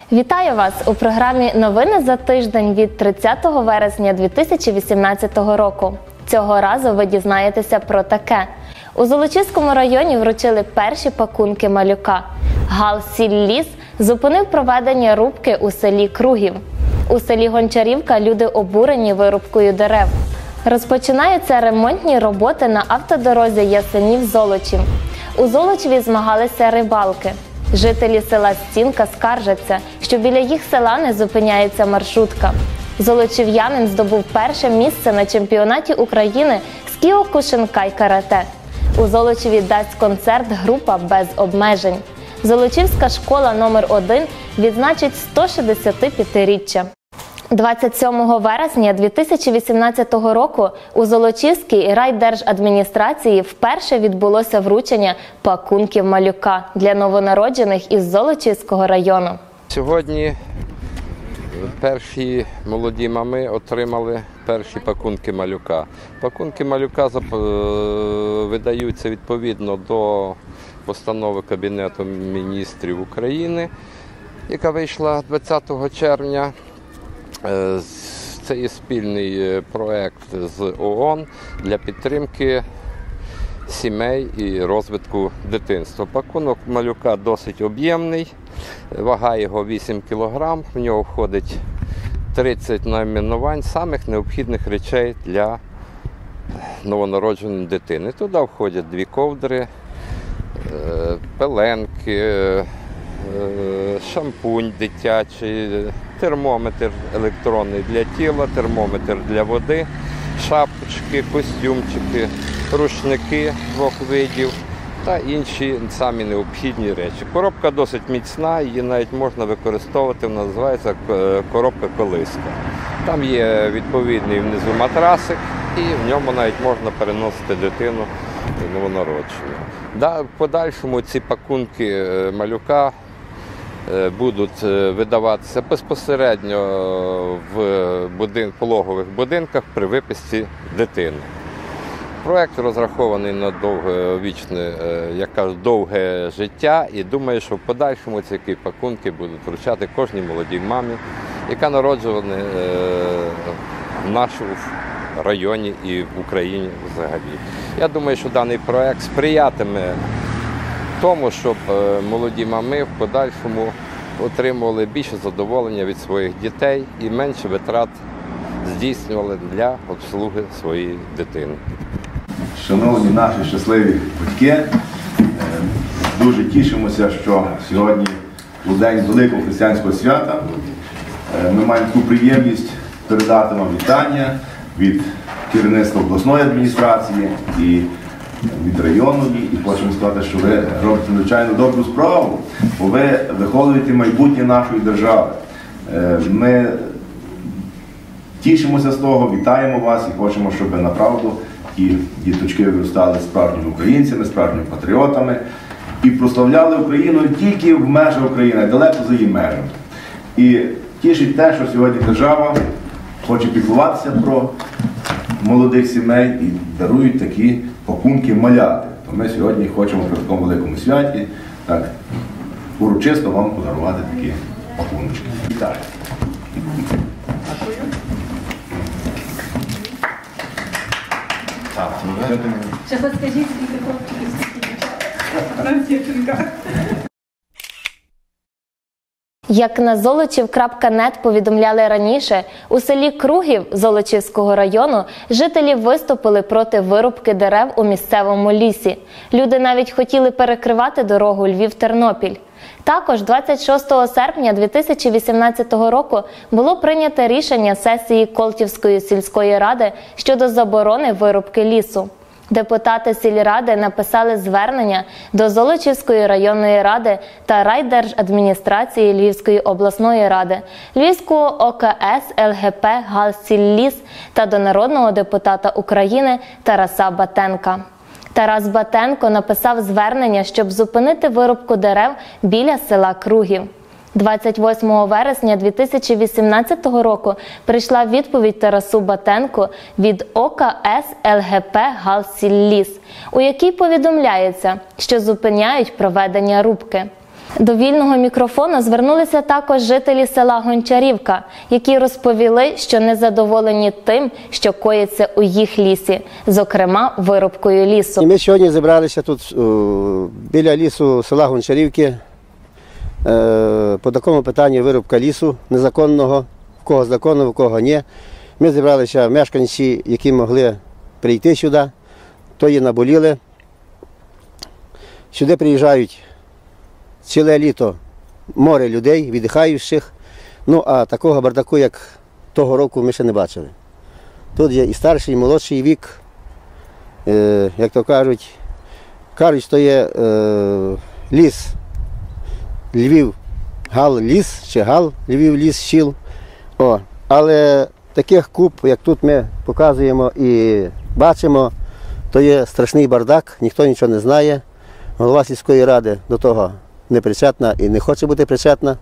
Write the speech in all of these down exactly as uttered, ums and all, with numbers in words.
Вітаю вас у програмі «Новини за тиждень» від тридцятого вересня дві тисячі вісімнадцятого року. Цього разу ви дізнаєтеся про таке. У Золочівському районі вручили перші пакунки малюка. Галсілліс зупинив проведення рубки у селі Кругів. У селі Гончарівка люди обурені вирубкою дерев. Розпочинаються ремонтні роботи на автодорозі Ясенів-Золочів. У Золочеві змагалися рибалки. Жителі села Стінка скаржаться, що біля їх села не зупиняється маршрутка. Золочів'янин здобув перше місце на чемпіонаті України з кіокушинкай карате. У Золочеві дасть концерт група «Без обмежень». Золочівська школа номер один відзначить сто шістдесятип'ятиріччя. двадцять сьомого вересня дві тисячі вісімнадцятого року у Золочівській райдержадміністрації вперше відбулося вручення пакунків малюка для новонароджених із Золочівського району. Сьогодні перші молоді мами отримали перші пакунки малюка. Пакунки малюка видаються відповідно до постанови Кабінету міністрів України, яка вийшла двадцятого червня. Це є спільний проєкт з ООН для підтримки сімей і розвитку дитинства. Пакунок малюка досить об'ємний, вага його вісім кілограм, в нього входить тридцять найменувань самих необхідних речей для новонародженої дитини. Туди входять дві ковдри, пеленки, шампунь дитячий, термометр електронний для тіла, термометр для води, шапочки, костюмчики, рушники двох видів та інші самі необхідні речі. Коробка досить міцна, її навіть можна використовувати, вона називається коробка-колиска. Там є відповідний внизу матрасик і в ньому навіть можна переносити дитину новонароджену. В подальшому ці пакунки малюка будуть видаватися безпосередньо в будин... пологових будинках при виписці дитини. Проєкт розрахований на довговічне, як кажуть, довге життя, і думаю, що в подальшому ці пакунки будуть вручати кожній молодій мамі, яка народжувана в нашому районі і в Україні взагалі. Я думаю, що даний проєкт сприятиме тому, щоб молоді мами в подальшому отримували більше задоволення від своїх дітей і менше витрат здійснювали для обслуги своєї дитини. Шановні наші щасливі батьки, дуже тішимося, що сьогодні, у день великого християнського свята, ми маємо таку приємність передати вам вітання від керівництва обласної адміністрації і від районної, і хочемо сказати, що ви робите надзвичайно добру справу, бо ви виховуєте майбутнє нашої держави. Ми тішимося з того, вітаємо вас і хочемо, щоб направду ті діточки виростали справжніми українцями, справжніми патріотами і прославляли Україну не тільки в межах України, а далеко за її межами. І тішить те, що сьогодні держава хоче піклуватися про молодих сімей і дарують такі пакунки маляти. То ми сьогодні хочемо при такому великому святі так урочисто вам подарувати такі пакуночки. Вітаю! Ще розкажіть, скільки хлопчиків, скільки дівчат. Як на золочів крапка нет повідомляли раніше, у селі Кругів Золочівського району жителі виступили проти вирубки дерев у місцевому лісі. Люди навіть хотіли перекривати дорогу Львів-Тернопіль. Також двадцять шостого серпня дві тисячі вісімнадцятого року було прийнято рішення сесії Колтівської сільської ради щодо заборони вирубки лісу. Депутати сільради написали звернення до Золочівської районної ради та райдержадміністрації Львівської обласної ради, Львівського О К С Л Г П «Галсілліс» та до народного депутата України Тараса Батенка. Тарас Батенко написав звернення, щоб зупинити вирубку дерев біля села Кругів. двадцять восьмого вересня дві тисячі вісімнадцятого року прийшла відповідь Тарасу Батенку від О К С Л Г П «Галсілліс», у якій повідомляється, що зупиняють проведення рубки. До вільного мікрофону звернулися також жителі села Гончарівка, які розповіли, що незадоволені тим, що коїться у їх лісі, зокрема вирубкою лісу. І ми сьогодні зібралися тут о, біля лісу села Гончарівки е, по такому питанню вирубка лісу незаконного, в кого законно, в кого ні. Ми зібралися мешканці, які могли прийти сюди, то є наболіли. Сюди приїжджають ціле літо море людей, віддихаючих. Ну, а такого бардаку, як того року, ми ще не бачили. Тут є і старший, і молодший вік. Е, як то кажуть, кажуть, що є е, ліс, Львів, Гал-ліс, чи Гал, Львів-ліс, Щіл. О, але таких куб, як тут ми показуємо і бачимо, то є страшний бардак, ніхто нічого не знає. Голова сільської ради до того не причетна і не хоче бути причетна.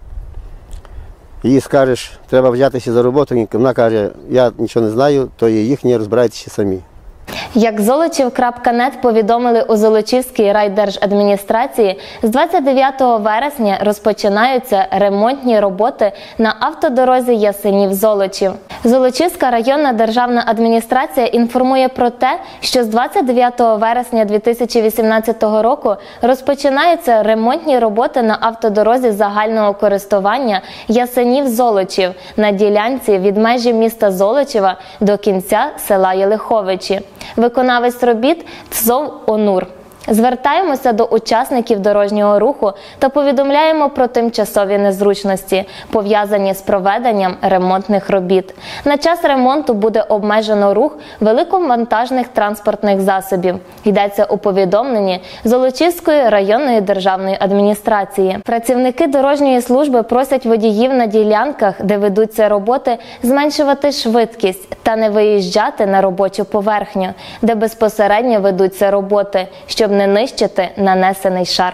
Їй скажеш, треба взятися за роботу, вона каже, я нічого не знаю, то є їхні, розбирайтеся самі. Як Золочів крапка нет повідомили у Золочівській райдержадміністрації, з двадцять дев'ятого вересня розпочинаються ремонтні роботи на автодорозі Ясенів-Золочів. Золочівська районна державна адміністрація інформує про те, що з двадцять дев'ятого вересня дві тисячі вісімнадцятого року розпочинаються ремонтні роботи на автодорозі загального користування Ясенів-Золочів на ділянці від межі міста Золочева до кінця села Єлиховичі. Виконавець робіт – ТЗОВ «Онур». Звертаємося до учасників дорожнього руху та повідомляємо про тимчасові незручності, пов'язані з проведенням ремонтних робіт. На час ремонту буде обмежено рух великовантажних транспортних засобів. Йдеться у повідомленні Золочівської районної державної адміністрації. Працівники дорожньої служби просять водіїв на ділянках, де ведуться роботи, зменшувати швидкість та не виїжджати на робочу поверхню, де безпосередньо ведуться роботи, щоб не нищити нанесений шар.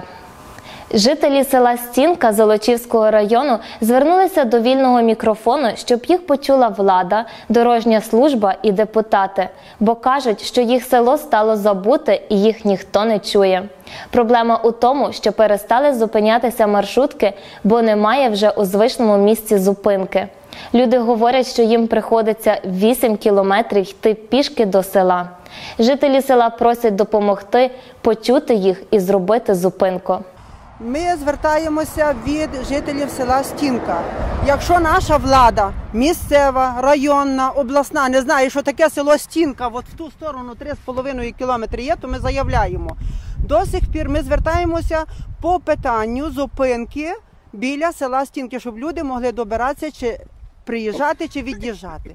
Жителі села Стінка Золочівського району звернулися до вільного мікрофону, щоб їх почула влада, дорожня служба і депутати, бо кажуть, що їх село стало забуте і їх ніхто не чує. Проблема у тому, що перестали зупинятися маршрутки, бо немає вже у звичному місці зупинки. Люди говорять, що їм приходиться вісім кілометрів йти пішки до села. Жителі села просять допомогти, почути їх і зробити зупинку. Ми звертаємося від жителів села Стінка. Якщо наша влада, місцева, районна, обласна, не знає, що таке село Стінка, от в ту сторону три з половиною кілометри є, то ми заявляємо. До сих пір ми звертаємося по питанню зупинки біля села Стінки, щоб люди могли добиратися чи приїжджати чи від'їжджати.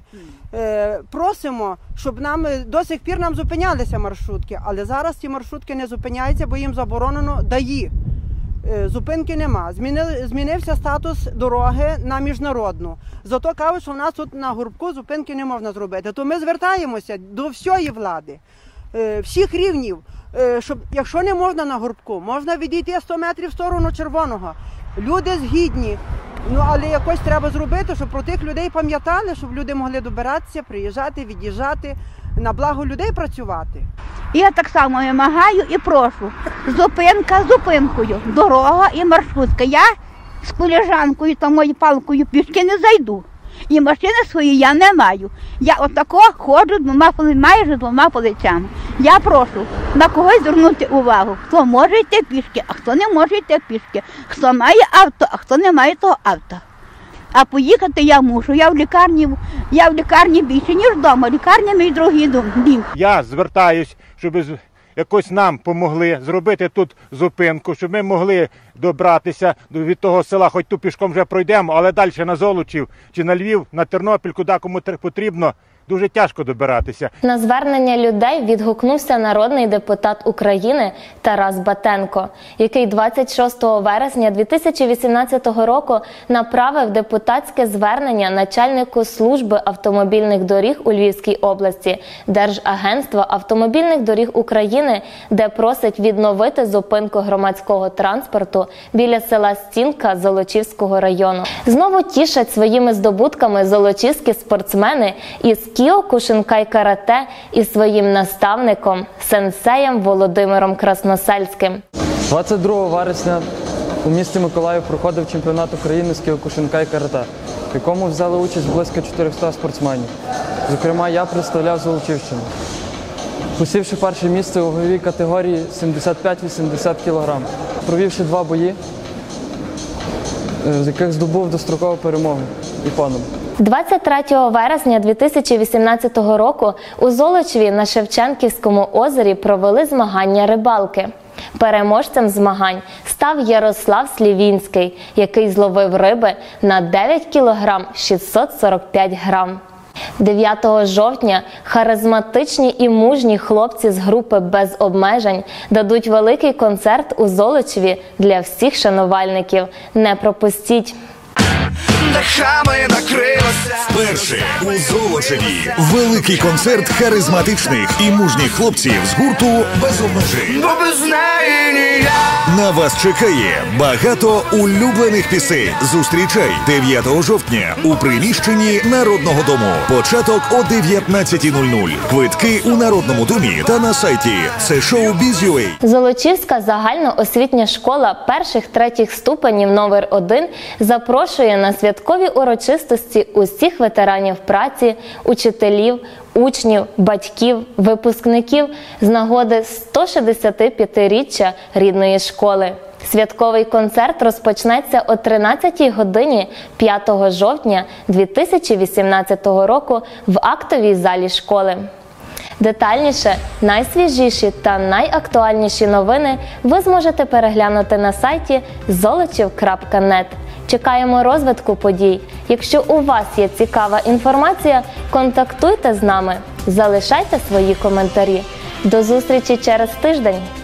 Е, просимо, щоб нам до сих пір нам зупинялися маршрутки, але зараз ці маршрутки не зупиняються, бо їм заборонено ДАІ. Е, зупинки нема. Змінили, змінився статус дороги на міжнародну. Зато кажуть, що в нас тут на Горбку зупинки не можна зробити. То ми звертаємося до всієї влади, е, всіх рівнів, е, щоб якщо не можна на Горбку, можна відійти сто метрів в сторону Червоного. Люди згідні. Ну, але якось треба зробити, щоб про тих людей пам'ятали, щоб люди могли добиратися, приїжджати, від'їжджати, на благо людей працювати. Я так само вимагаю і прошу. Зупинка зупинкою, дорога і маршрутка. Я з колежанкою та моєю палкою пішки не зайду. І машини свої я не маю. Я отако ходжу двома, майже двома полицями. Я прошу на когось звернути увагу, хто може йти пішки, а хто не може йти пішки. Хто має авто, а хто не має того авто. А поїхати я мушу. Я в лікарні, я в лікарні більше, ніж вдома. Лікарня мій другий дім. Я звертаюсь, щоб якось нам допомогли зробити тут зупинку, щоб ми могли добратися від того села, хоч тут пішком вже пройдемо, але далі на Золочів чи на Львів, на Тернопіль, куди кому потрібно, дуже тяжко добиратися. На звернення людей відгукнувся народний депутат України Тарас Батенко, який двадцять шостого вересня дві тисячі вісімнадцятого року направив депутатське звернення начальнику служби автомобільних доріг у Львівській області Держагентства автомобільних доріг України, де просить відновити зупинку громадського транспорту біля села Стінка Золочівського району. Знову тішать своїми здобутками золочівські спортсмени із Кіокушинкай карате і своїм наставником, сенсеєм Володимиром Красносельським. двадцять другого вересня У місті Миколаїв проходив чемпіонат України з кіокушинка і карате, в якому взяли участь близько чотириста спортсменів. Зокрема, я представляв Золочівщину, посівши перше місце у ваговій категорії сімдесят п'ять - вісімдесят кілограмів, провівши два бої, з яких здобув дострокову перемогу і понад. двадцять третього вересня дві тисячі вісімнадцятого року у Золочеві на Шевченківському озері провели змагання рибалки. Переможцем змагань став Ярослав Слівінський, який зловив риби на дев'ять кілограм шістсот сорок п'ять грам. дев'ятого жовтня харизматичні і мужні хлопці з групи «Без обмежень» дадуть великий концерт у Золочеві для всіх шанувальників. Не пропустіть! Дахами накрилося. Вперше у Золочеві великий концерт харизматичних і мужніх хлопців з гурту «Без обмежень». Бо без неї ніяк. На вас чекає багато улюблених пісень. Зустрічай дев'ятого жовтня у приміщенні Народного дому. Початок о дев'ятнадцятій нуль нуль. Квитки у Народному домі та на сайті це шоу біз крапка ю а. Золочівська загальноосвітня школа перших-третіх ступенів номер один запрошує на святкові урочистості усіх ветеранів праці, учителів, учнів, батьків, випускників з нагоди сто шістдесятип'ятиріччя рідної школи. Святковий концерт розпочнеться о тринадцятій годині п'ятого жовтня дві тисячі вісімнадцятого року в актовій залі школи. Детальніше, найсвіжіші та найактуальніші новини ви зможете переглянути на сайті золочів крапка нет. Чекаємо розвитку подій. Якщо у вас є цікава інформація, контактуйте з нами, залишайте свої коментарі. До зустрічі через тиждень!